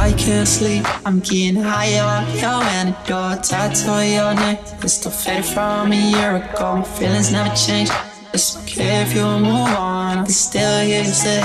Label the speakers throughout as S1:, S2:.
S1: I can't sleep, I'm getting higher off your antidote. Tattoo on your neck, it's still faded from a year ago. My feelings never change, it's okay if you move on. I can still hear you say,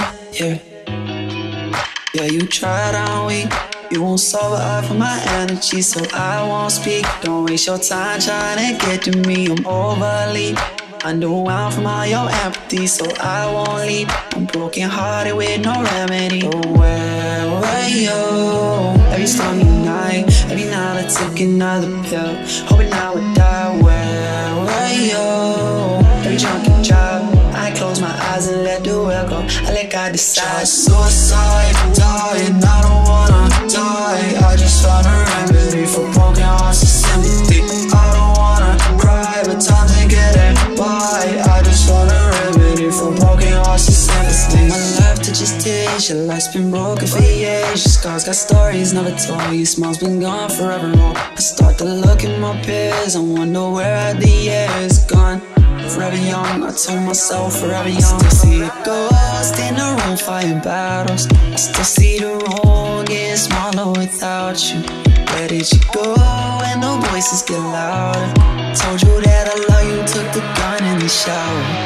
S1: yeah, you tried on weak. You won't sober up for my energy, so I won't speak. Don't waste your time trying to get to me, I'm overly underwhelmed from all your empathy, so I won't leave. I'm broken hearted with no remedy. But where were you? Every stormy night, every night I took another pill, hoping I would die. Where were you? Every drunken drive, I close my eyes and let the wheel go. I let God decide. Suicide, dying, I don't wanna die. I just found a remedy for broken hearts and sympathy. I don't wanna cry, but times ain't getting by. I just want a remedy for broken hearts and sympathy. My life to just tears, your life's been broken for years. Your scars got stories never told, your smile's been gone forever. I start to look at my peers, I wonder where are the years gone. Forever young, I told myself forever young. I still see a ghost in the room fighting battles. I still see the road getting smaller without you. Where did you go when the voices get louder? Told you that I love you, took the gun in the shower.